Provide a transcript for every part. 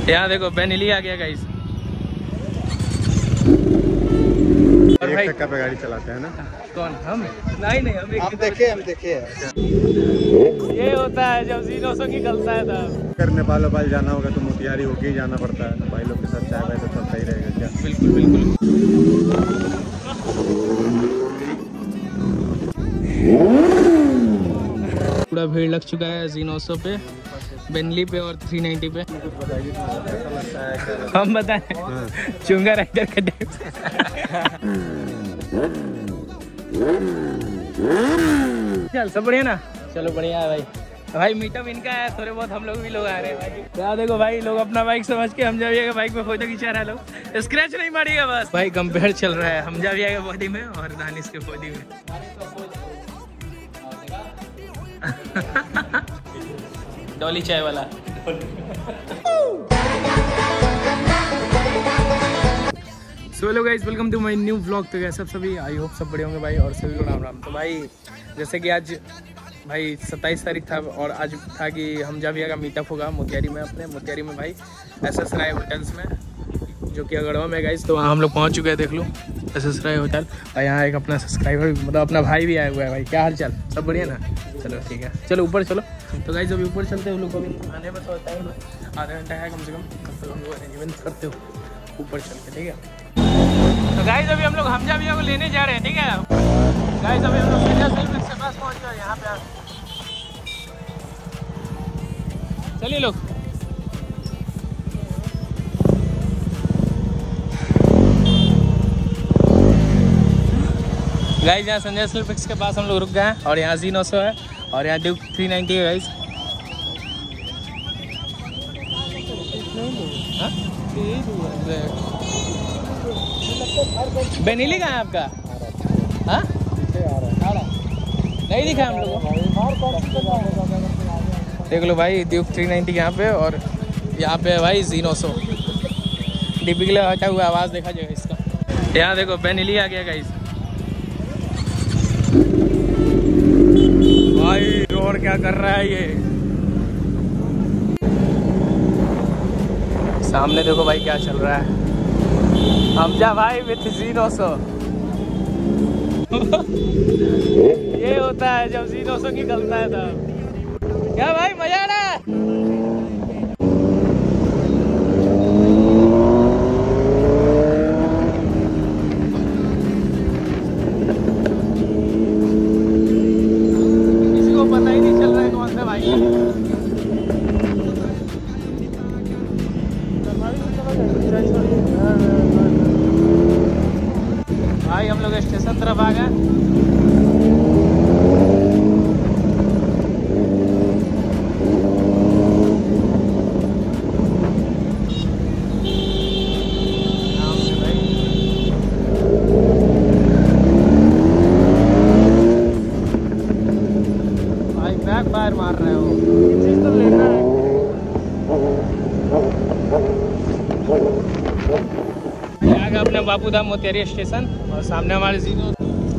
यहाँ देखो बेनिली आ गया गाइस। और भाई चक्का पे गाड़ी चलाते हैं ना। कौन? हम नहीं हम देखे ये होता है जब जीरो सौ निकलता है तब। अगर नेपाल वपाल जाना होगा तो मोतिहारी होके ही जाना पड़ता है। भाई लोग के साथ चाय वाय तो सब सही रहेगा क्या? बिल्कुल बिल्कुल। पूरा भीड़ लग चुका है जीनोसो पे, बेनली पे और 390 पे। हम बताएं चुंगा राइडर का टाइप। चल सब बढ़िया ना? चलो बढ़िया है भाई। भाई मीटअप इनका है, थोड़े बहुत हम लोग भी लोग आ रहे हैं भाई। क्या देखो भाई लोग अपना बाइक समझ के हम जाविया के बाइक में फोटो खिंचा रहा है। लोग स्क्रैच नहीं मारिएगा बस। भाई कंपेयर चल रहा है हम जाविया के बॉडी में और दानिश के बॉडी में। डॉली चाय वाला। So hello guys, welcome to my new vlog. तो क्या सब सभी आई होप सब बड़े होंगे भाई और सभी को राम राम। तो भाई जैसे कि आज भाई 27 तारीख था और आज था कि हम जाविया का मीटअप होगा मोतिहारी में, अपने मोतिहारी में भाई SS राय होटल्स में, जो कि अगड़वा में गाइस। तो वहाँ हम लोग पहुँच चुके हैं, देख लो SS राय होटल। और यहाँ एक अपना सब्सक्राइबर मतलब अपना भाई भी आया हुआ है भाई। क्या हाल चाल? सब बढ़िया ना? चलो ठीक है, चलो ऊपर चलो। तो गाइस अभी ऊपर चलते हैं। लोग अभी आने में थोड़ा टाइम आधा घंटा है कम से कम, तब तक हम लोग अरेंजमेंट करते हो ऊपर चल के, ठीक है। तो गाइस अभी हम लोग हम जाविया को लेने जा रहे हैं, ठीक है गाइस। अभी हम लोग संजय सेल्फिक्स के पास पहुँच गए यहाँ पे। चलिए लोग। गाइस यहाँ संजय सेल्फिक्स के पास हम लोग रुक गए हैं और यहाँ जीनोसो है और यहाँ ड्यूक 390 है गाइस। बेनिली कहाँ है आपका? हाँ नहीं दिखा हम लोगों को। देख लो भाई ड्यूक 390 यहाँ पे और यहाँ पे है भाई जीनोसो। डीपी के लिए हटा हुआ आवाज़ देखा जाएगा इसका। यहाँ देखो बेनिली आ गया गाइस। भाई रोड क्या कर रहा है ये? सामने देखो भाई क्या चल रहा है। हमजा भाई विथ जीनोसो। ये होता है जब जीनोसो निकलता है तब। क्या भाई मजा आ रहा है? किसी को पता ही नहीं चल रहा है कौन सा भाई। भाई हम लोग स्टेशन तरफ आ गए। भाई बैक फायर मार रहे हो, चीज तो लेना है। आगे अपने बापूधाम मोतिहारी स्टेशन और सामने हमारे जीनो।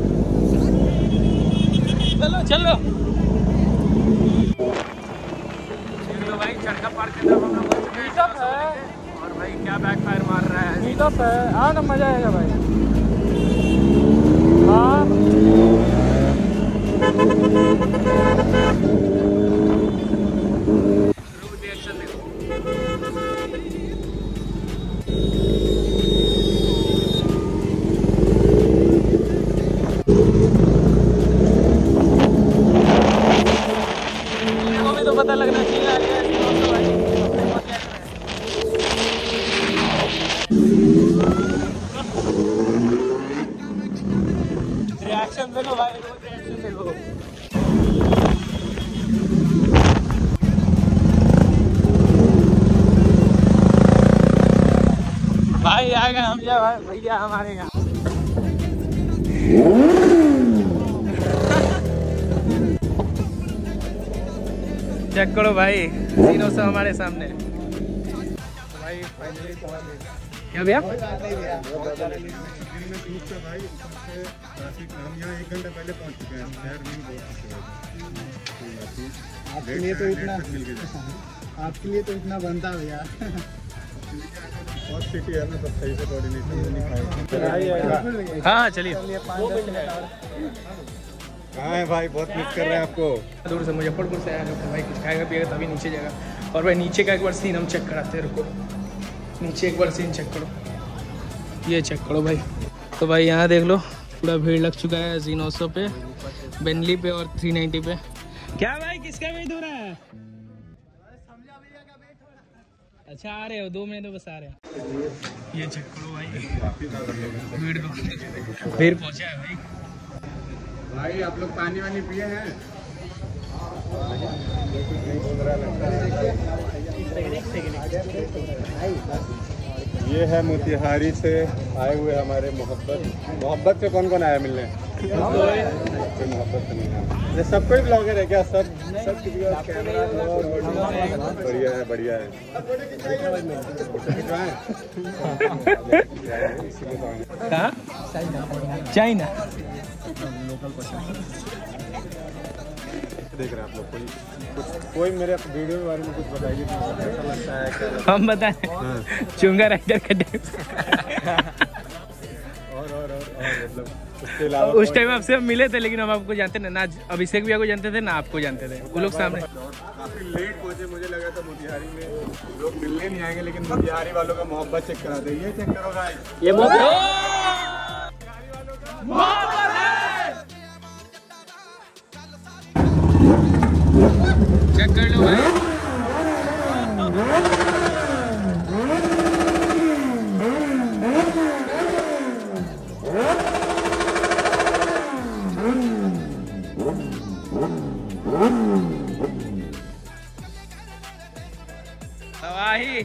चलो चलो भाई चरखा पार्क की तरफ हम लोग पहुंच चुके हैं। और भाई क्या बैक फायर मार रहा है। मीटअप है, आओ ना मजा आएगा भाई। हाँ रिएक्शन देखो। तो पता लगना चाहिए रिएक्शन देखो भाई, रिएक्शन देखो। भाई आ गए हम जा भाई, भैया हमारे यहाँ। चेक करो भाई जीनोसो हमारे सामने। भाई फाइनली क्या भैया? हम यहाँ 1 घंटा पहले पहुँच चुके हैं। शहर में आपके लिए तो इतना बनता भैया। बहुत सिटी है ना, सब सही से कोऑर्डिनेशन नहीं खाए। हाँ चलिए। कहाँ है भाई, बहुत मिस कर रहे हैं आपको। दूर से मुजफ्फरपुर से आया लोग, भाई कुछ खाएगा पिएगा तभी नीचे जाएगा। और भाई नीचे का एक बार सीन हम चेक कराते हैं, रुको नीचे एक बार सीन चेक करो, ये चेक करो भाई। तो भाई यहाँ देख लो पूरा भीड़ लग चुका है G900 पे, बेंटली पे और 390 पे। क्या भाई किसका वेट हो रहा है? अच्छा आ रहे हो, 2 मिनट बस आ रहे हैं। ये चेक करो भाई, भीड़ पहुँचा है भाई। भाई आप लोग पानी वानी पिए हैं? ये है मोतिहारी से आए हुए हमारे मोहब्बत से कौन कौन आया मिलने? कोई मोहब्बत से नहीं है, ये सब कोई ब्लॉगर है क्या? सब कैमरा बढ़िया है, बढ़िया है। कहाँ? चाइना। देख रहे हैं आप लोग, कोई मेरे वीडियो के बारे में कुछ बताइए, कैसा लगता है? क्या हम बताएं? चुंगा राइडर का और मतलब उसके अलावा उस टाइम आपसे हम मिले थे, लेकिन हम आपको जानते ना अभिषेक भैया को जानते थे ना आपको जानते थे, वो लोग सामने। काफी लेट पहुंचे, मुझे लगा था मोतिहारी में लोग मिलने नहीं आएंगे, लेकिन मोतिहारी वालों का मोहब्बत चेक करा दे। ये चेक करो भाई, ये चेक कर लो भाई। तबाही।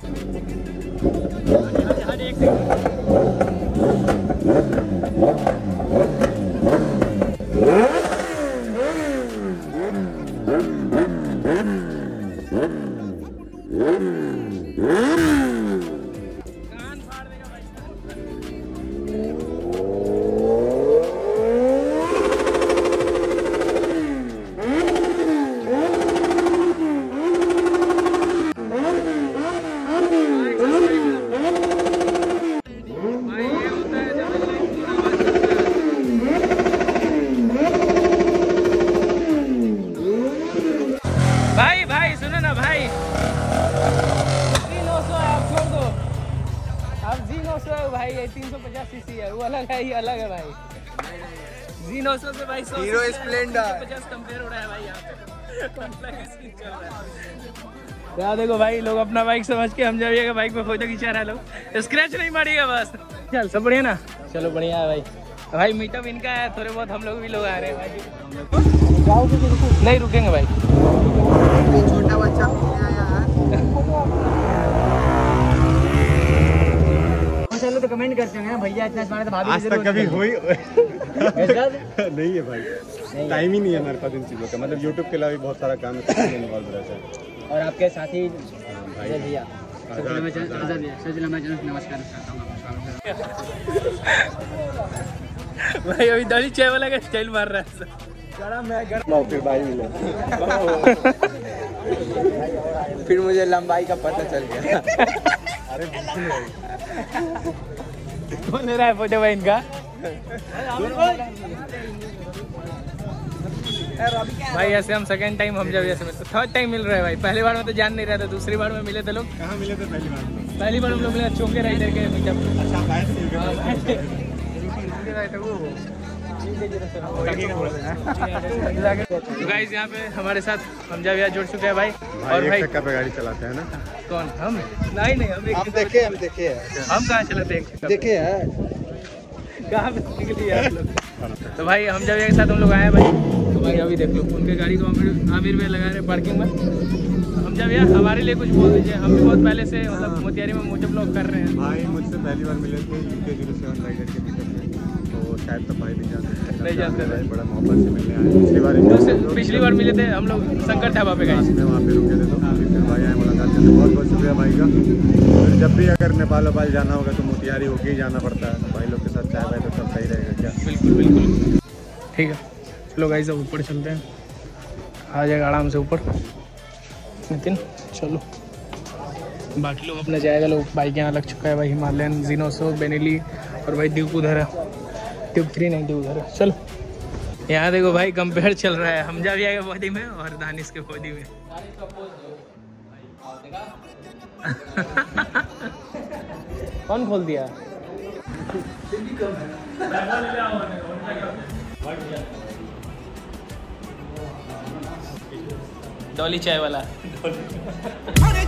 भाई सुनो ना भाई, G900 है, आप छोड़ दो। आप G900 है भाई, ये 350 सीसी है, वो अलग है, ये अलग है भाई। G900 से भाई 100 हीरो स्प्लेंडर 50 कंपेयर हो रहा है भाई यहाँ पे। यार देखो भाई, लोग अपना बाइक समझ के हम जाइएगा बाइक में फोटो खिंचा रहा है, लोग स्क्रैच नहीं मारिएगा बस। चल सब बढ़िया ना? चलो बढ़िया है भाई। भाई मीटअप इनका है, थोड़े बहुत हम लोग भी लोग आ रहे हैं भाई। नहीं रुकेंगे भाई, छोटा बच्चा चलो तो कमेंट करते हैं भैया इतना स्मार्ट तो भाभी आज तक कभी हुई नहीं है भाई, टाइम ही नहीं है हमारे पास इन चीज़ों का। मतलब यूट्यूब के अलावा भी बहुत सारा काम इन्वॉल्व रहता है। और आपके साथी भैया नमस्कार भाई अभी दाढ़ी चाय वाला का स्टाइल मार रहा है। फिर भाई मिले, फिर मुझे लंबाई का पता चल गया। अरे कौन ले रहा है फोटो भाई इनका? भाई ऐसे हम सेकंड टाइम हम जब ऐसे थर्ड टाइम मिल रहे हैं भाई। पहली बार में तो जान नहीं रहे थे, दूसरी बार में मिले थे लोग। कहाँ मिले थे पहली बार? पहली बार हम लोग मिले चौके राइडर के मीटअप। तो गाइस यहाँ पे हमारे साथ हमजा भैया जुड़ चुके हैं भाई। और भाई चक्का पे गाड़ी चलाते हैं ना? कौन? हम नहीं हम देखे हैं हम कहाँ चलाते हैं? देखे हैं कहाँ पे निकली है आप लोग? तो भाई हमजा भैया के साथ हम लोग आए हैं भाई। तो भाई अभी देख लो उनके गाड़ी को आमिर भैया लगा रहे हैं पार्किंग में। हमजा भैया हमारे लिए कुछ बोल दीजिए, हम भी बहुत पहले से मतलब मोतिहारी में मोटो ब्लॉग कर रहे हैं। भाई मुझसे पहली बार मिले थे UK07 राइडर के मीटअप में, तो शायद तो भाई नहीं जानते थे, बड़ा मोहब्बत से मिलने आए। पिछली बार मिले थे हम लोग शंकर ढाबा पे गए थे, वहाँ पे रुके थे, तो फिर भाई आए मुलाकात करते। बहुत बहुत शुक्रिया भाई का। फिर जब भी अगर नेपाल वपाल जाना होगा तो मोतिहारी होके ही जाना पड़ता है, तो भाई लोग के साथ चाय भाई तो सब सही रहेगा क्या? बिल्कुल बिल्कुल ठीक है। चलो गाइस अब ऊपर चलते हैं, आ जाएगा आराम से ऊपर नितिन। चलो बाकी लोग अपना जाएगा, लोग बाइक यहाँ लग चुका है भाई, हिमालयन, जीनोसो, बेनेली और भाई ड्यूक उधर है, ड्यूक 390 उधर है। चलो यहाँ देखो भाई कंपेयर चल रहा है हम जाविया के बॉडी में और दानिश के बॉडी में। कौन खोल दिया? डॉली चाय वाला।